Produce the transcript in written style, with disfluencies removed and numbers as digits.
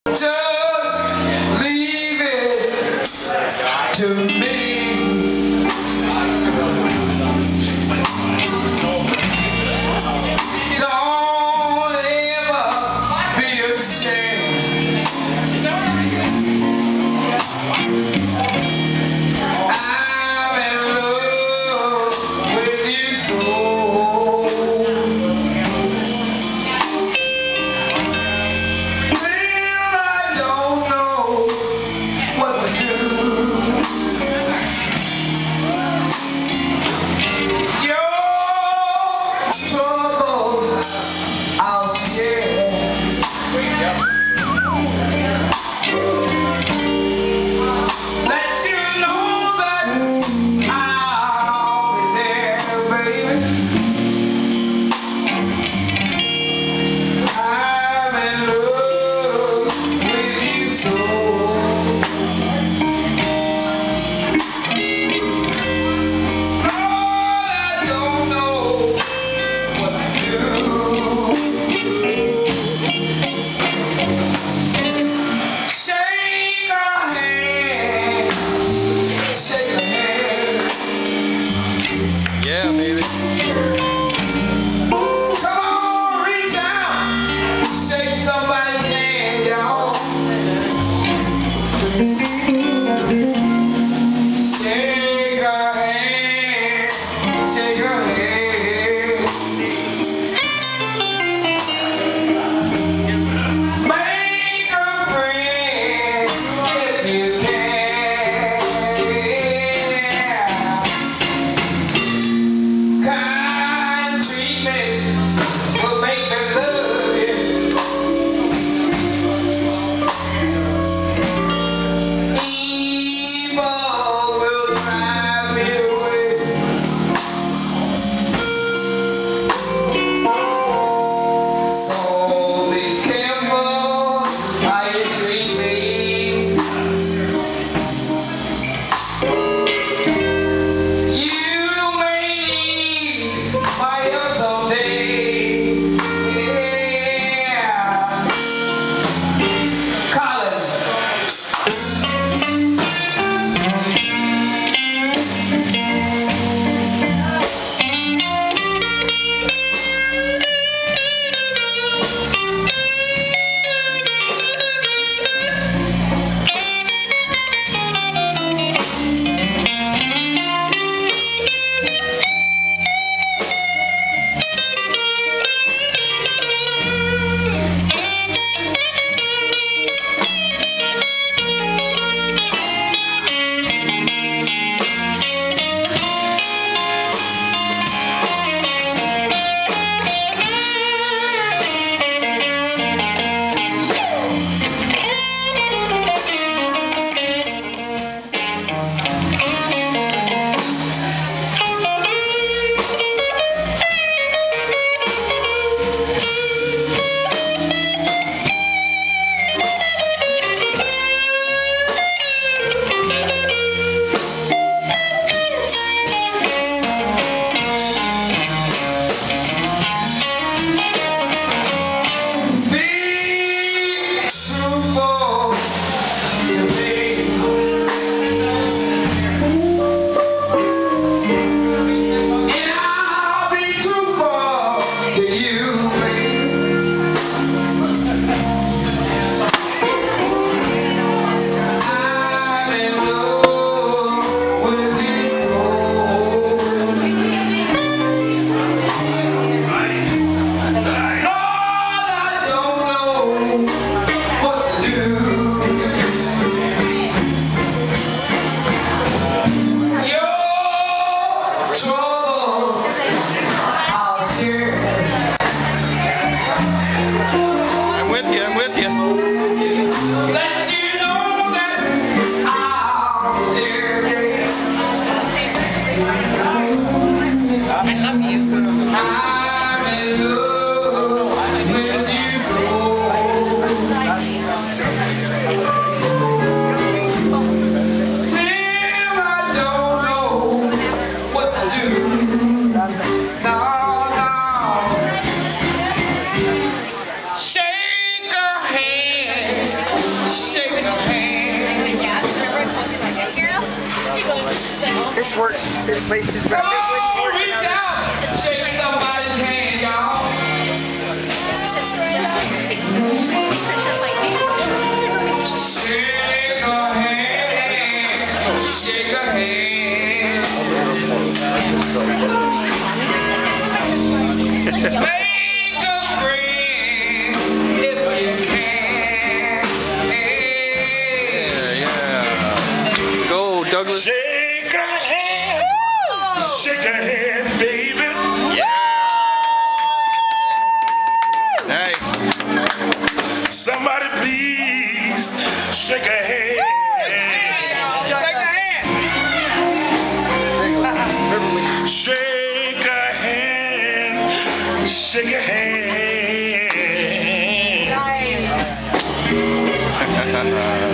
Just leave it to me. Don't ever be ashamed. I'm in love with you so. Yeah, baby. Come on, reach out, shake somebody's hand, y'all. Shake her hand, shake her hand. Make a friend if you can. Kind treatment will make me love you. Evil will drive me away. So be careful how you treat me. You may need my help someday. Yeah. Colin. This works in places where Come on, reach out. Shake somebody's hand, y'all. She said suggest on your face. Princess like me. Shake a hand. Shake a hand. Make a friend if you can. Yeah. Go, Douglas. Shake a hand. Shake a hand, baby. Yeah. Nice. Somebody please shake a hand. Shake a hand. Shake a hand. Shake a hand. Nice.